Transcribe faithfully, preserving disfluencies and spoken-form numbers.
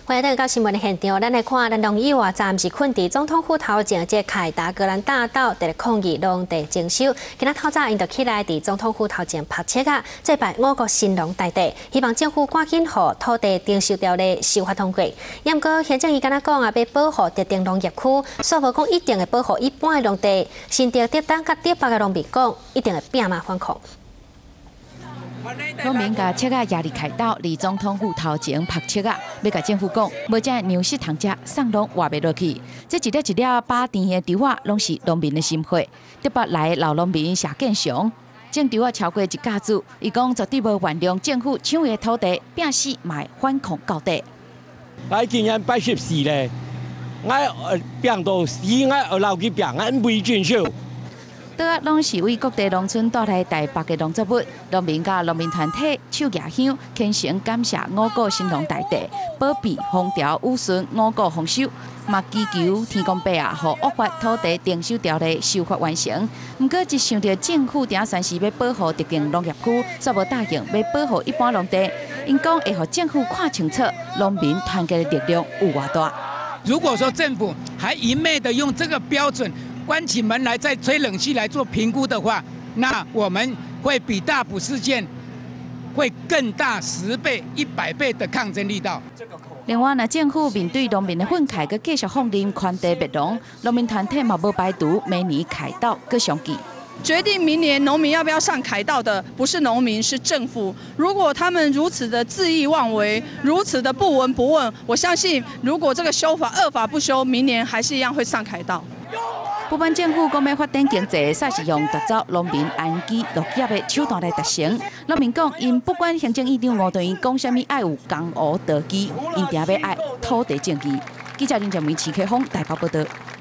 欢迎登到新闻的现场，咱来看，咱农友啊，暂时困伫总统府头前即凯达格兰大道，伫咧抗议农地征收。今仔透早因就起来伫总统府头前拍车啊，祭拜五国新农大帝，希望政府赶紧互土地征收条例修法通过。也毋过，行政院敢若讲啊，要保护特定农业区，说无讲一定会保护一般的农地，甚至伫东甲伫北的农民讲，一定会拼马反抗。 农民甲车仔压力开道，离总统府头前拍车仔，要甲政府讲，无这粮食通食，送拢活袂落去。这一粒一粒拔甜的稻仔，拢是农民的心血。台北来的老农民谢建祥，种稻仔超过一甲子，伊讲绝对无原谅政府抢伊的土地，拼死卖反抗到底。 我今年八十四咧，我呃拼到死，我留去拼，我未遵守。 倒啊，拢是为各地农村带来台北的农作物，农民甲农民团体手举香，虔诚感谢五谷新农大帝，保庇风调雨顺，五谷丰收。嘛祈求天公伯啊，互恶法土地征收条例修法完成。毋过，一想到政府定宣示要保护特定农业区，煞无答应要保护一般农地，因讲会互政府看清楚农民团结的力量有偌大。 如果说政府还一昧的用这个标准， 关起门来再吹冷气来做评估的话，那我们会比大埔事件会更大十倍、一百倍的抗争力道。 另外，若政府面对农民的愤慨，佮继续放任宽地灭农，农民团体嘛无排除明年凯道佮相见。 决定明年农民要不要上凯道的，不是农民，是政府。如果他们如此的恣意妄为，如此的不闻不问，我相信，如果这个修法恶法不修，明年还是一样会上凯道。 不满政府讲要发展经济，煞是用打造农民安居乐业的手段来达成。农民讲，因不管行政院长吴敦义讲啥物，爱有江湖道基，因定要爱土地正义。记者林正明、齐克峰台北报道。